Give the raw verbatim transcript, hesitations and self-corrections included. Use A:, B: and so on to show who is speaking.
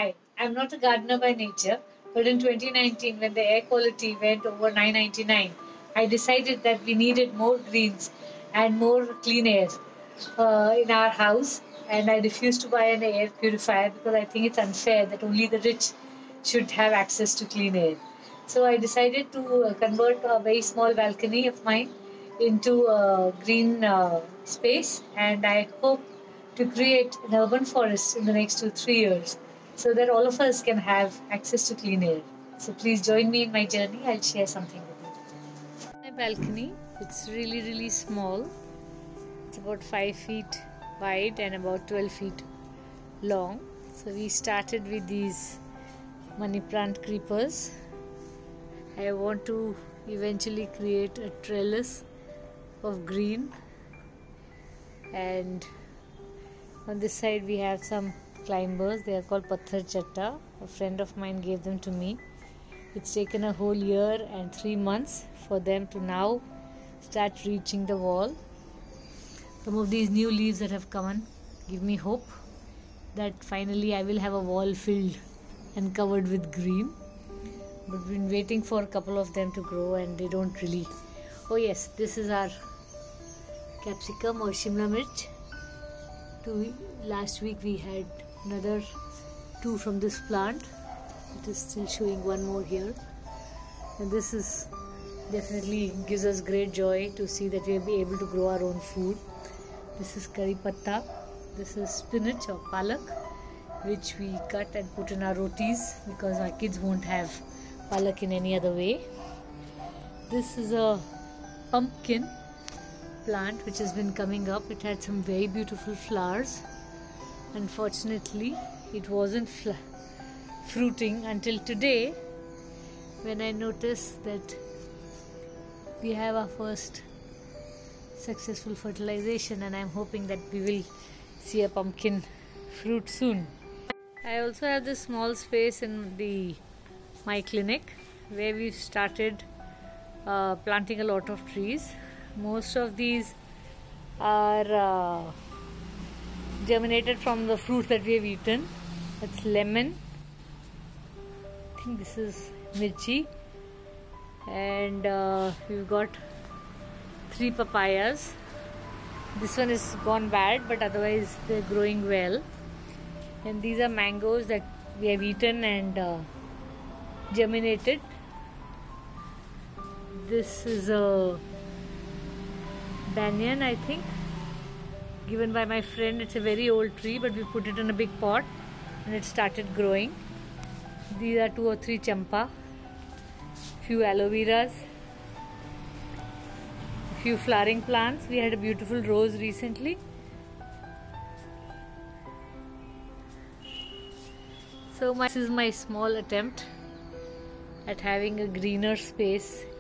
A: Hi, I'm not a gardener by nature, but in twenty nineteen, when the air quality went over nine ninety-nine, I decided that we needed more greens and more clean air uh, in our house. And I refused to buy an air purifier because I think it's unfair that only the rich should have access to clean air. So I decided to uh, convert a very small balcony of mine into a green uh, space, and I hope to create an urban forest in the next two, three years so that all of us can have access to clean air. So please join me in my journey. I'll share something with you. My balcony, it's really, really small. It's about five feet wide and about twelve feet long. So we started with these money plant creepers. I want to eventually create a trellis of green, and on this side we have some climbers. They are called Pathar Chatta. A friend of mine gave them to me. It's taken a whole year and three months for them to now start reaching the wall. Some of these new leaves that have come on give me hope that finally I will have a wall filled and covered with green. But we've been waiting for a couple of them to grow and they don't really. Oh yes, this is our capsicum or Shimla mirch. Two, last week we had another two from this plant. It is still showing one more here. And this is definitely gives us great joy to see that we will be able to grow our own food. This is curry patta. This is spinach or palak, which we cut and put in our rotis because our kids won't have palak in any other way. This is a pumpkin plant which has been coming up. It had some very beautiful flowers. Unfortunately, it wasn't fruiting until today, when I noticed that we have our first successful fertilization, and I'm hoping that we will see a pumpkin fruit soon. I also have this small space in the my clinic where we've started uh, planting a lot of trees. Most of these are uh, germinated from the fruit that we have eaten. It's lemon, I think this is mirchi, and uh, we've got three papayas. This one is gone bad, but otherwise they're growing well. And these are mangoes that we have eaten and uh, germinated. This is a banyan, I think, given by my friend. It's a very old tree, but we put it in a big pot and it started growing. These are two or three champa, few aloe veras, few flowering plants. We had a beautiful rose recently. So my, this is my small attempt at having a greener space